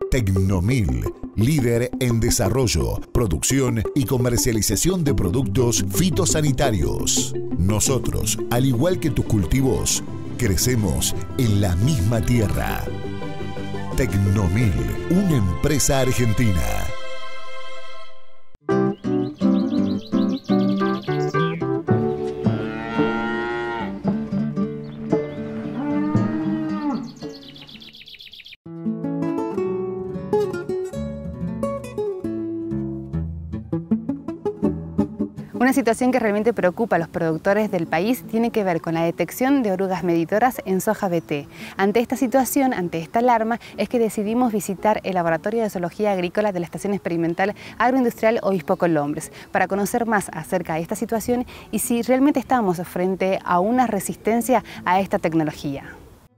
Tecnomil, líder en desarrollo, producción y comercialización de productos fitosanitarios. Nosotros, al igual que tus cultivos, crecemos en la misma tierra. Tecnomil, una empresa argentina. Una situación que realmente preocupa a los productores del país tiene que ver con la detección de orugas medidoras en soja BT. Ante esta situación, ante esta alarma, es que decidimos visitar el Laboratorio de Zoología Agrícola de la Estación Experimental Agroindustrial Obispo Colombres para conocer más acerca de esta situación y si realmente estamos frente a una resistencia a esta tecnología.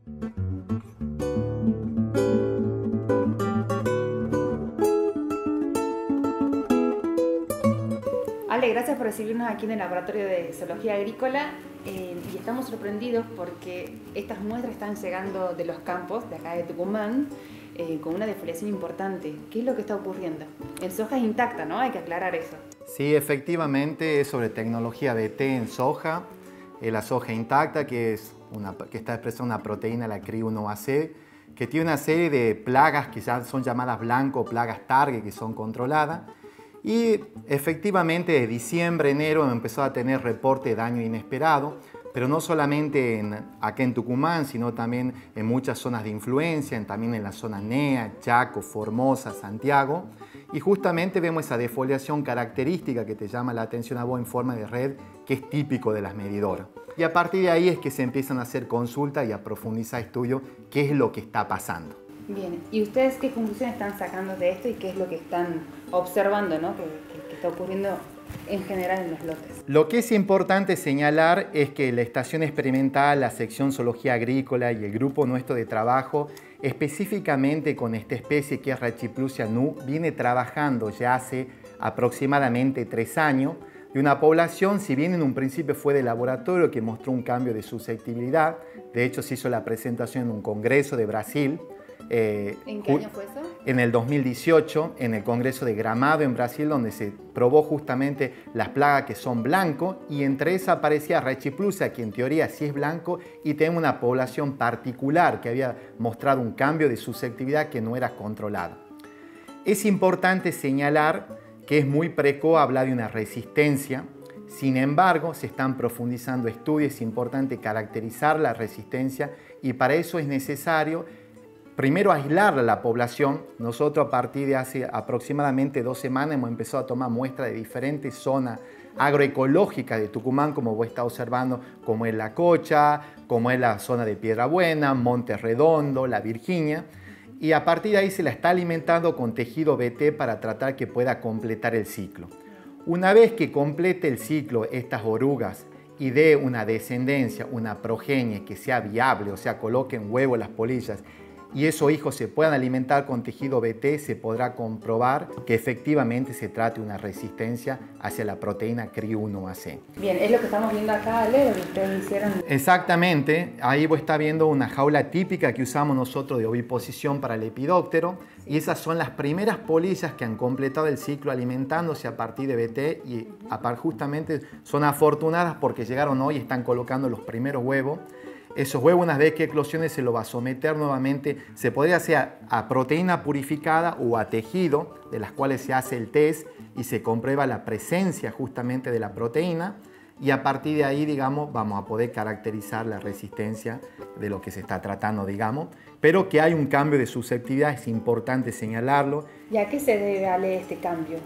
Ale, gracias por recibirnos aquí en el Laboratorio de Zoología Agrícola y estamos sorprendidos porque estas muestras están llegando de los campos de acá de Tucumán con una defoliación importante. ¿Qué es lo que está ocurriendo? En soja es intacta, ¿no? Hay que aclarar eso. Sí, efectivamente es sobre tecnología BT en soja. La soja intacta que está expresada una proteína, la CRI1AC, que tiene una serie de plagas que ya son llamadas blanco, plagas target, que son controladas. Y efectivamente de diciembre, enero empezó a tener reporte de daño inesperado, pero no solamente acá en Tucumán, sino también en muchas zonas de influencia, también en la zona NEA, Chaco, Formosa, Santiago. Y justamente vemos esa defoliación característica que te llama la atención a vos en forma de red, que es típico de las medidoras. Y a partir de ahí es que se empiezan a hacer consultas y a profundizar estudios qué es lo que está pasando. Bien, ¿y ustedes qué conclusiones están sacando de esto y qué es lo que están observando, ¿no? que está ocurriendo en general en los lotes? Lo que es importante señalar es que la estación experimental, la sección zoología agrícola y el grupo nuestro de trabajo, específicamente con esta especie que es Rachiplusia nu, viene trabajando ya hace aproximadamente 3 años de una población, si bien en un principio fue de laboratorio, que mostró un cambio de susceptibilidad. De hecho, se hizo la presentación en un congreso de Brasil. ¿En qué año fue eso? En el 2018, en el Congreso de Gramado en Brasil, donde se probó justamente las plagas que son blanco, y entre esas aparecía Rachiplusia, que en teoría sí es blanco, y tenemos una población particular que había mostrado un cambio de susceptibilidad que no era controlado. Es importante señalar que es muy precoz hablar de una resistencia. Sin embargo, se están profundizando estudios, es importante caracterizar la resistencia y para eso es necesario primero aislar a la población. Nosotros a partir de hace aproximadamente 2 semanas hemos empezado a tomar muestras de diferentes zonas agroecológicas de Tucumán, como vos estás observando, como es La Cocha, como es la zona de Piedrabuena, Monte Redondo, La Virginia. Y a partir de ahí se la está alimentando con tejido BT para tratar que pueda completar el ciclo. Una vez que complete el ciclo estas orugas y dé una descendencia, una progenie que sea viable, o sea, coloquen huevos las polillas, y esos hijos se puedan alimentar con tejido BT, se podrá comprobar que efectivamente se trata de una resistencia hacia la proteína CRI1AC. Bien, es lo que estamos viendo acá, Ale, lo que ustedes hicieron. Exactamente, ahí vos estás viendo una jaula típica que usamos nosotros de oviposición para el lepidóptero, y esas son las primeras polillas que han completado el ciclo alimentándose a partir de BT y justamente son afortunadas porque llegaron hoy y están colocando los primeros huevos. Esos huevos, una vez que eclosionen, se los va a someter nuevamente, se podría hacer a proteína purificada o a tejido, de las cuales se hace el test y se comprueba la presencia justamente de la proteína, y a partir de ahí, digamos, vamos a poder caracterizar la resistencia de lo que se está tratando, digamos, pero que hay un cambio de susceptibilidad, es importante señalarlo. ¿Y a qué se debe, Ale, este cambio?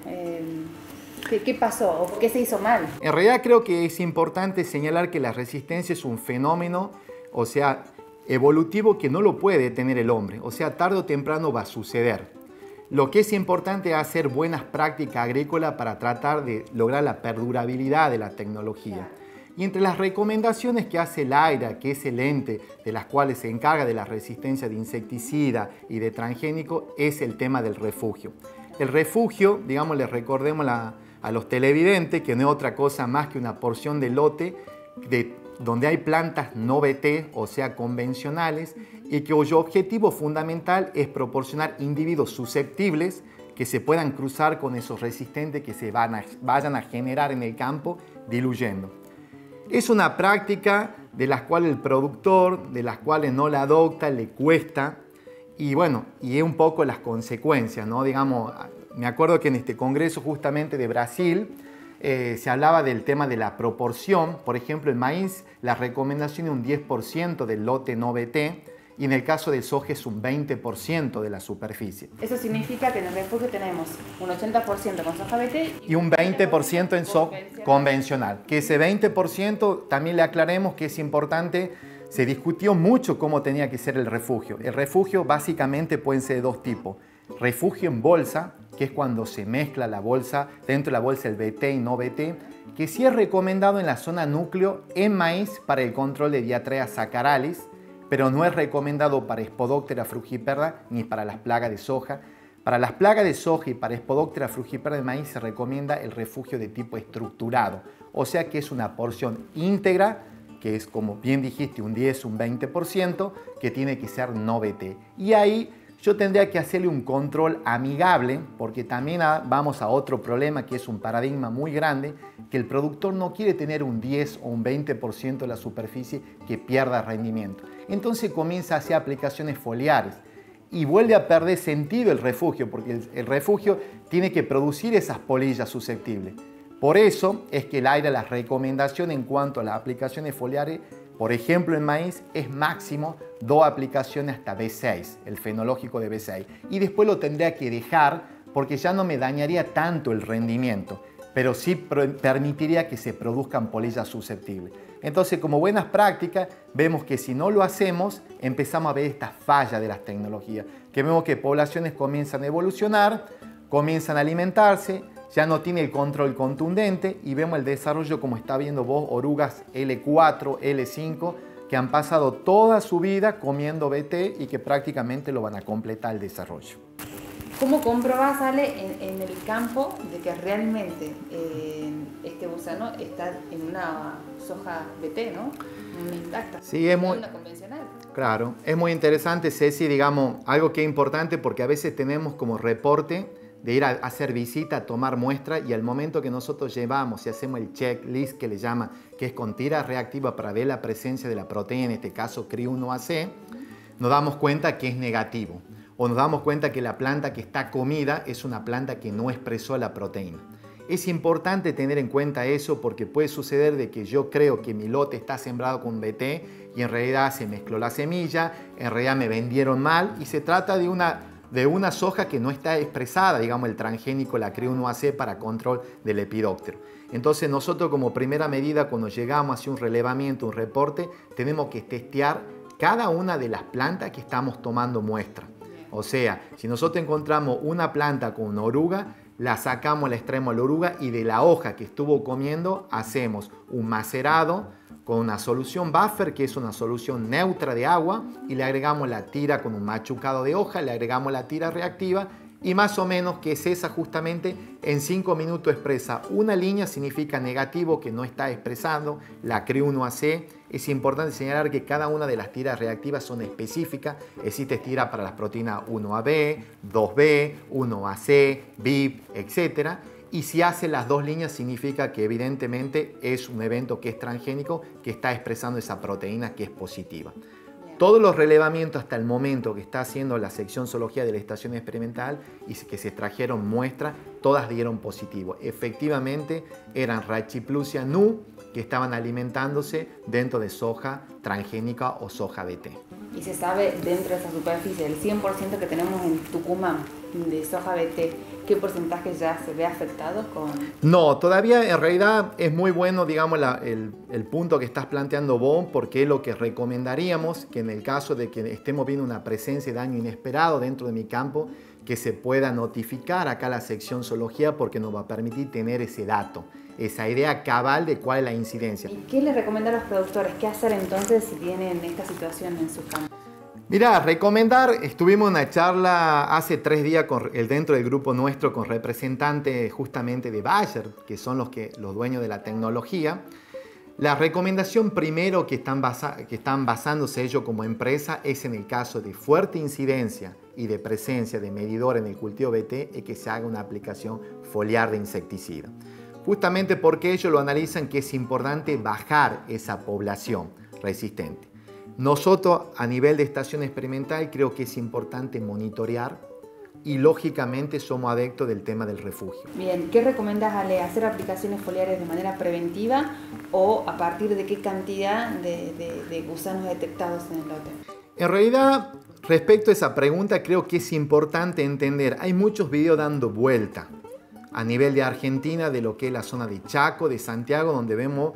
¿Qué pasó? ¿O qué se hizo mal? En realidad creo que es importante señalar que la resistencia es un fenómeno, o sea, evolutivo, que no lo puede tener el hombre. O sea, tarde o temprano va a suceder. Lo que es importante es hacer buenas prácticas agrícolas para tratar de lograr la perdurabilidad de la tecnología. Y entre las recomendaciones que hace el AIRA, que es el ente de las cuales se encarga de la resistencia de insecticida y de transgénico, es el tema del refugio. El refugio, digamos, les recordemos a los televidentes que no es otra cosa más que una porción de lote donde hay plantas no BT, o sea, convencionales, y cuyo objetivo fundamental es proporcionar individuos susceptibles que se puedan cruzar con esos resistentes que se vayan a generar en el campo diluyendo. Es una práctica de la cual el productor, de las cuales no la adopta, le cuesta, y bueno, y es un poco las consecuencias, ¿no? Digamos, me acuerdo que en este congreso justamente de Brasil se hablaba del tema de la proporción. Por ejemplo, el maíz, la recomendación es un 10% del lote no BT, y en el caso del soja es un 20% de la superficie. Eso significa que en el refugio tenemos un 80% con soja BT y un 20% en soja convencional. Que ese 20% también le aclaremos que es importante. Se discutió mucho cómo tenía que ser el refugio. El refugio básicamente pueden ser de dos tipos. Refugio en bolsa, que es cuando se mezcla la bolsa, dentro de la bolsa el BT y no BT, que sí es recomendado en la zona núcleo en maíz para el control de Diarrea saccharalis, pero no es recomendado para Spodoptera frugiperda ni para las plagas de soja. Para las plagas de soja y para Spodoptera frugiperda de maíz se recomienda el refugio de tipo estructurado, o sea que es una porción íntegra, que es, como bien dijiste, un 10, un 20%, que tiene que ser no BT. Y ahí yo tendría que hacerle un control amigable, porque también vamos a otro problema que es un paradigma muy grande, que el productor no quiere tener un 10 o un 20% de la superficie que pierda rendimiento. Entonces comienza a hacer aplicaciones foliares y vuelve a perder sentido el refugio, porque el refugio tiene que producir esas polillas susceptibles. Por eso es que el AIRA, la recomendación en cuanto a las aplicaciones foliares, por ejemplo en maíz, es máximo 2 aplicaciones hasta B6, el fenológico de B6. Y después lo tendría que dejar porque ya no me dañaría tanto el rendimiento, pero sí permitiría que se produzcan polillas susceptibles. Entonces, como buenas prácticas, vemos que si no lo hacemos, empezamos a ver estas fallas de las tecnologías, que vemos que poblaciones comienzan a evolucionar, comienzan a alimentarse, ya no tiene el control contundente y vemos el desarrollo, como está viendo vos, orugas L4, L5, que han pasado toda su vida comiendo BT y que prácticamente lo van a completar el desarrollo. ¿Cómo comprobás, Ale, en el campo de que realmente este gusano está en una soja BT, ¿no? Una intacta. Sí, es muy... una convencional. Claro, es muy interesante, Ceci, digamos, algo que es importante porque a veces tenemos como reporte de ir a hacer visita, a tomar muestra, y al momento que nosotros llevamos y hacemos el checklist que le llama, que es con tira reactiva para ver la presencia de la proteína, en este caso CRI1AC, nos damos cuenta que es negativo. O nos damos cuenta que la planta que está comida es una planta que no expresó la proteína. Es importante tener en cuenta eso porque puede suceder de que yo creo que mi lote está sembrado con BT y en realidad se mezcló la semilla, en realidad me vendieron mal y se trata de una soja que no está expresada, digamos el transgénico, la CRI1AC para control del lepidóptero. Entonces nosotros como primera medida cuando llegamos a hacer un relevamiento, un reporte, tenemos que testear cada una de las plantas que estamos tomando muestra. O sea, si nosotros encontramos una planta con una oruga, la sacamos, la extraemos la oruga y de la hoja que estuvo comiendo hacemos un macerado con una solución buffer, que es una solución neutra de agua, y le agregamos la tira con un machucado de hoja, le agregamos la tira reactiva y más o menos que es esa justamente en 5 minutos expresa una línea, significa negativo que no está expresando la CRI1AC. Es importante señalar que cada una de las tiras reactivas son específicas. Existe tira para las proteínas 1AB, 2B, 1AC, BIP, etc. Y si hace las dos líneas significa que evidentemente es un evento que es transgénico, que está expresando esa proteína que es positiva. Todos los relevamientos hasta el momento que está haciendo la sección zoología de la estación experimental y que se extrajeron muestras, todas dieron positivo. Efectivamente eran Rachiplusia nu que estaban alimentándose dentro de soja transgénica o soja BT. Y se sabe dentro de esa superficie, el 100% que tenemos en Tucumán de soja BT, ¿qué porcentaje ya se ve afectado con...? No, todavía en realidad es muy bueno, digamos, el punto que estás planteando vos, porque es lo que recomendaríamos que en el caso de que estemos viendo una presencia de daño inesperado dentro de mi campo, que se pueda notificar acá a la sección zoología porque nos va a permitir tener ese dato, esa idea cabal de cuál es la incidencia. ¿Y qué le recomienda a los productores? ¿Qué hacer entonces si tienen esta situación en sus campos? Mira, recomendar, estuvimos en una charla hace 3 días dentro del grupo nuestro con representantes justamente de Bayer, que son los dueños de la tecnología. La recomendación primero que están basándose ellos como empresa es en el caso de fuerte incidencia y de presencia de medidor en el cultivo BT, es que se haga una aplicación foliar de insecticida. Justamente porque ellos lo analizan que es importante bajar esa población resistente. Nosotros a nivel de estación experimental creo que es importante monitorear y lógicamente somos adeptos del tema del refugio. Bien, ¿qué recomendás, Ale? ¿Hacer aplicaciones foliares de manera preventiva o a partir de qué cantidad de gusanos detectados en el lote? En realidad, respecto a esa pregunta, creo que es importante entender, hay muchos videos dando vuelta a nivel de Argentina, de lo que es la zona de Chaco, de Santiago, donde vemos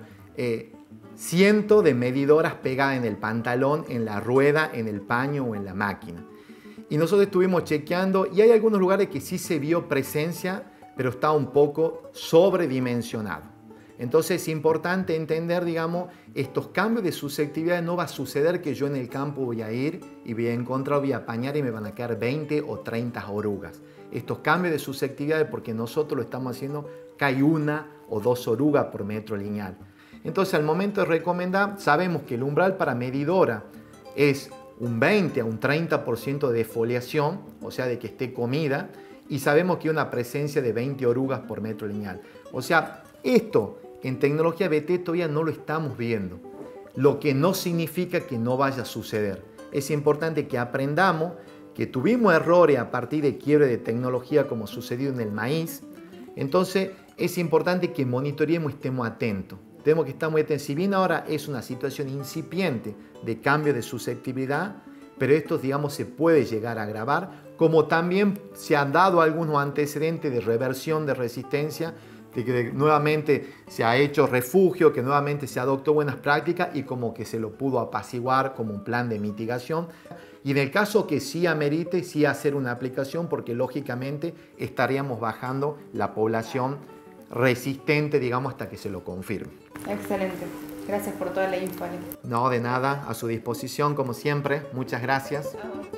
cientos de medidoras pegadas en el pantalón, en la rueda, en el paño o en la máquina. Y nosotros estuvimos chequeando y hay algunos lugares que sí se vio presencia, pero está un poco sobredimensionado. Entonces es importante entender, digamos, estos cambios de susceptibilidad. No va a suceder que yo en el campo voy a ir y voy a encontrar, voy a apañar y me van a quedar 20 o 30 orugas. Estos cambios de susceptibilidad es porque nosotros lo estamos haciendo que hay 1 o 2 orugas por metro lineal. Entonces al momento de recomendar, sabemos que el umbral para medidora es un 20 a un 30% de defoliación, o sea, de que esté comida, y sabemos que hay una presencia de 20 orugas por metro lineal. O sea, esto en tecnología BT todavía no lo estamos viendo, lo que no significa que no vaya a suceder. Es importante que aprendamos que tuvimos errores a partir de quiebre de tecnología como sucedió en el maíz. Entonces es importante que monitoreemos y estemos atentos. Tenemos que estar muy atentos. Si bien ahora es una situación incipiente de cambio de susceptibilidad, pero esto, digamos, se puede llegar a agravar, como también se han dado algunos antecedentes de reversión de resistencia, de que nuevamente se ha hecho refugio, que nuevamente se adoptó buenas prácticas y como que se lo pudo apaciguar como un plan de mitigación. Y en el caso que sí amerite, sí hacer una aplicación, porque lógicamente estaríamos bajando la población resistente, digamos, hasta que se lo confirme. Excelente. Gracias por toda la info, Ale. No, de nada, a su disposición como siempre. Muchas gracias.